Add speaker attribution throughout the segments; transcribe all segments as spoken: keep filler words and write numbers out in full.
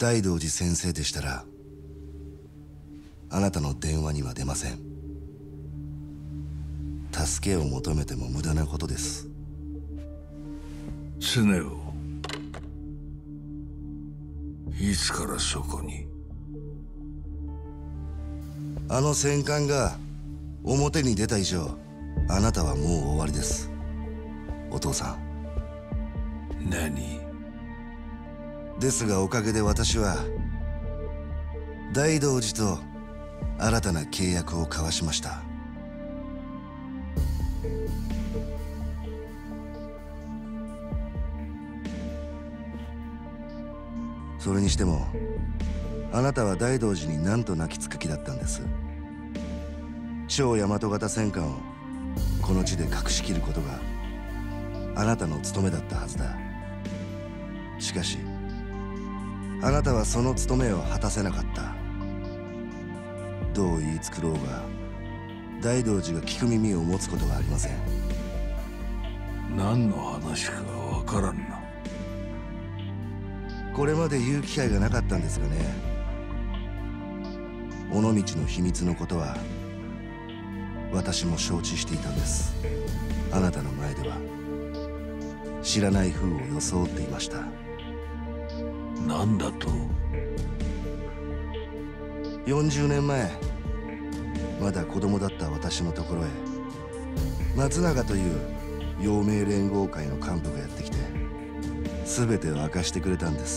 Speaker 1: 大道寺先生でしたらあなたの電話には出ません。助けを求めても無駄なことです。
Speaker 2: 常雄、いつからそこに？
Speaker 1: あの戦艦が表に出た以上、あなたはもう終わりです、お父さ
Speaker 2: ん。何？
Speaker 1: ですがおかげで私は大道寺と新たな契約を交わしました。それにしてもあなたは大道寺に何と泣きつく気だったんです。超大和型戦艦をこの地で隠しきることがあなたの務めだったはずだ。しかしあなたはその務めを果たせなかった。どう言いつくろうが大道寺が聞く耳を持つことがありません。
Speaker 2: 何の話かわからんな。
Speaker 1: これまで言う機会がなかったんですがね。尾道の秘密のことは私も承知していたんです。あなたの前では知らない風を装っていました。
Speaker 2: 何だと？
Speaker 1: よんじゅうねんまえ、まだ子供だった私のところへ松永という陽明連合会の幹部がやってきて全てを明かしてくれたんです。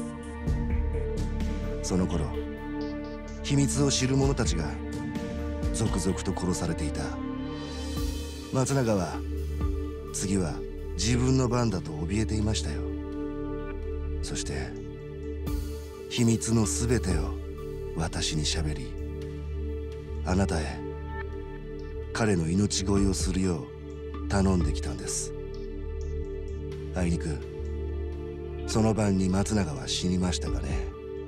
Speaker 1: その頃秘密を知る者たちが続々と殺されていた。松永は次は自分の番だと怯えていましたよ。そして秘密の全てを私にしゃべり、あなたへ彼の命乞いをするよう頼んできたんです。あいにくその晩に松永は死にましたがね。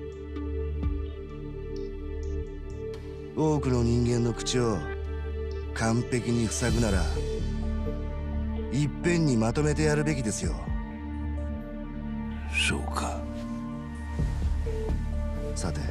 Speaker 1: 多くの人間の口を完璧に塞ぐならいっぺんにまとめてやるべきですよ。
Speaker 2: そうか。
Speaker 1: さて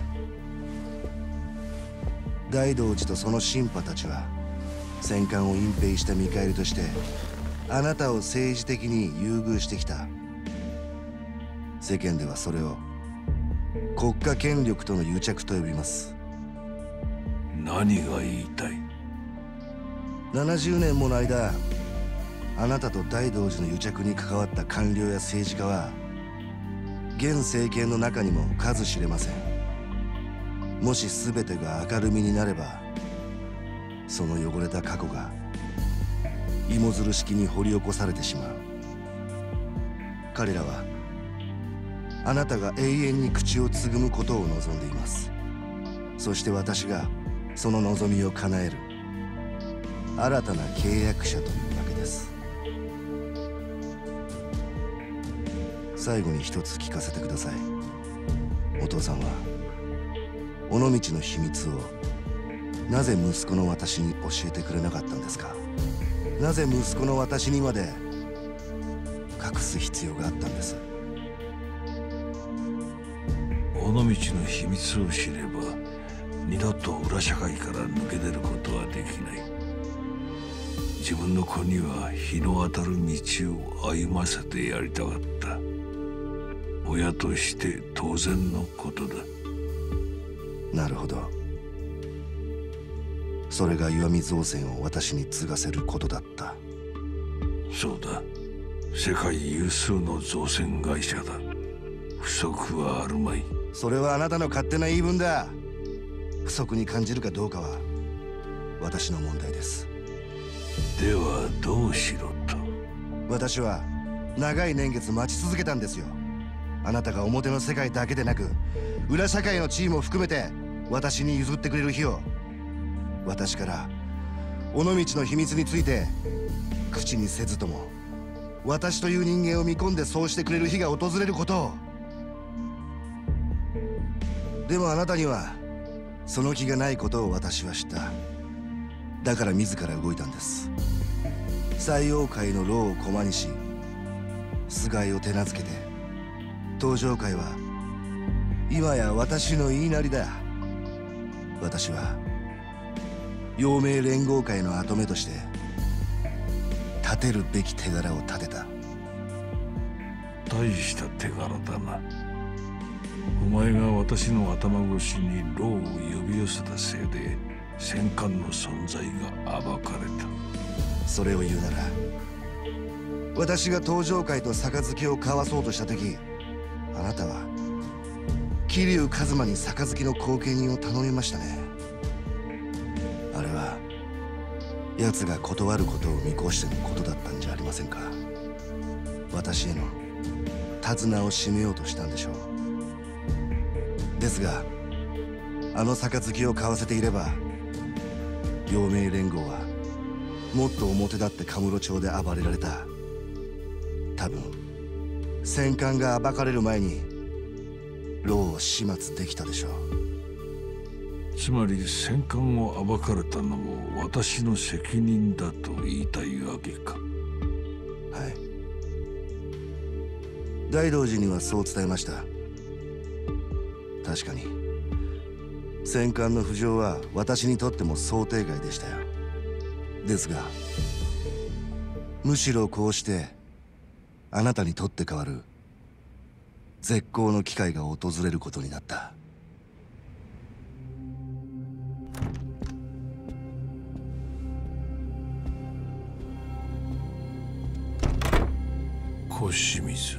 Speaker 1: 大道寺とその神派たちは戦艦を隠蔽した見返りとしてあなたを政治的に優遇してきた。世間ではそれを国家権力との癒着と呼びます。
Speaker 2: 何が言いたい？
Speaker 1: ななじゅうねんもの間あなたと大道寺の癒着に関わった官僚や政治家は現政権の中にも数知れません。もし全てが明るみになればその汚れた過去が芋づる式に掘り起こされてしまう。彼らはあなたが永遠に口をつぐむことを望んでいます。そして私がその望みを叶える新たな契約者というわけです。最後に一つ聞かせてください。お父さんは尾道の秘密をなぜ息子の私に教えてくれなかったんですか？なぜ息子の私にまで隠す必要があったんです？
Speaker 2: 尾道の秘密を知れば二度と裏社会から抜け出ることはできない。自分の子には日の当たる道を歩ませてやりたかった。親として当然のことだ。
Speaker 1: なるほど。それが石見造船を私に継がせることだった。
Speaker 2: そうだ。世界有数の造船会社だ。不足はあるまい。
Speaker 1: それはあなたの勝手な言い分だ。不足に感じるかどうかは私の問題です。
Speaker 2: ではどうしろと？
Speaker 1: 私は長い年月待ち続けたんですよ。あなたが表の世界だけでなく裏社会の地位も含めて私に譲ってくれる日を。私から尾道の秘密について口にせずとも私という人間を見込んでそうしてくれる日が訪れることを。でもあなたにはその気がないことを私は知った。だから自ら動いたんです。西洋界の労を駒にし菅井を手なずけて東上界は今や私の言いなりだ。私は陽明連合会の跡目として立てるべき手柄を立てた。
Speaker 2: 大した手柄だな。お前が私の頭越しにローを呼び寄せたせいで戦艦の存在が暴かれた。
Speaker 1: それを言うなら、私が東上会と杯を交わそうとした時、あなたは桐生一馬に杯の後見人を頼みましたね。あれは奴が断ることを見越してのことだったんじゃありませんか。私への手綱を締めようとしたんでしょう。ですが、あの杯を交わせていれば、陽明連合はもっと表立ってカムロ町で暴れられた。多分戦艦が暴かれる前に牢を始末できたでしょう。
Speaker 2: つまり戦艦を暴かれたのも私の責任だと言いたいわけか。
Speaker 1: はい。大道寺にはそう伝えました。確かに戦艦の浮上は私にとっても想定外でしたよ。ですが、むしろこうしてあなたにとって変わる絶好の機会が訪れることになった。
Speaker 2: 小清水、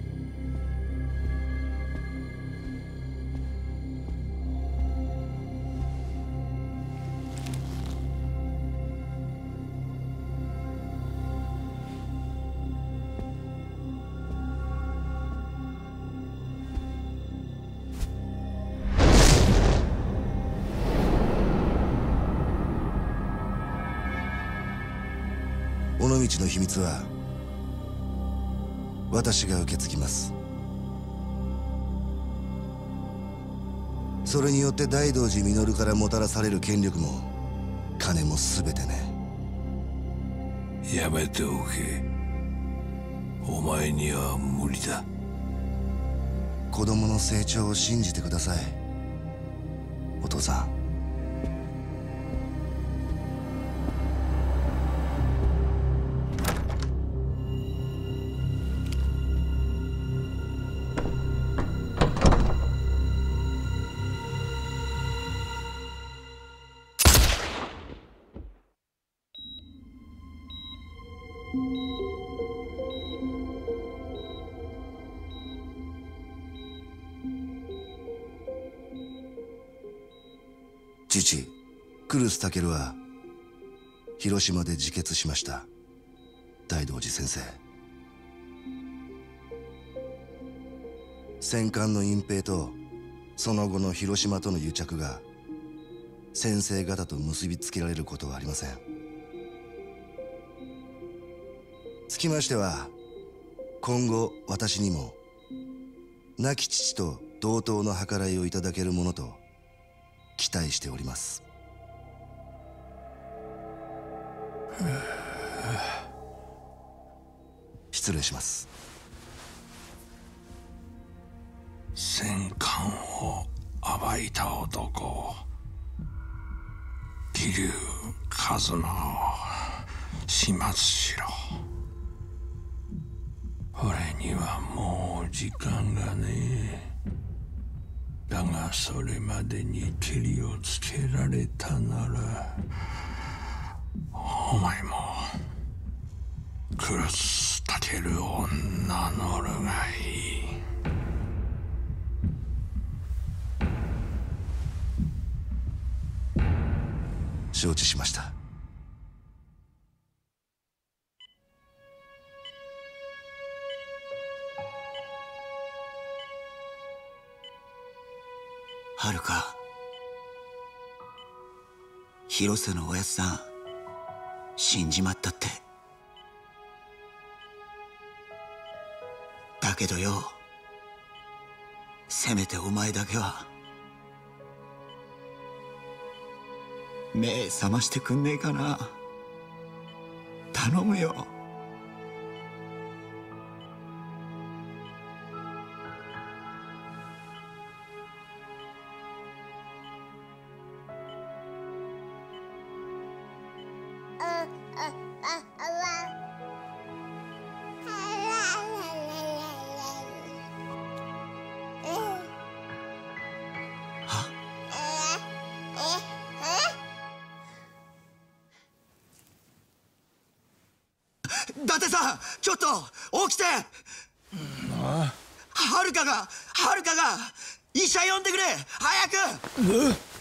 Speaker 1: 尾道の秘密は私が受け継ぎます。それによって大道寺実からもたらされる権力も金も全てね。
Speaker 2: やめておけ。お前には無理だ。
Speaker 1: 子供の成長を信じてください、お父さん。父クルスタケルは広島で自決しました。大道寺先生、戦艦の隠蔽とその後の広島との癒着が先生方と結びつけられることはありません。つきましては、今後私にも亡き父と同等の計らいをいただけるものと期待しております。失礼します。
Speaker 2: 戦艦を暴いた男、桐生一馬を始末しろ。俺にはもう時間がねえ。だがそれまでにケリをつけられたなら、お前もクルスタケルを名乗るがいい。
Speaker 1: 承知しました。
Speaker 3: はるか、広瀬のおやつさん死んじまったって。だけどよ、せめてお前だけは目覚ましてくんねえかな。頼むよ。 さん、ちょっと起きて。はるかがはるかが医者呼んでくれ、早く。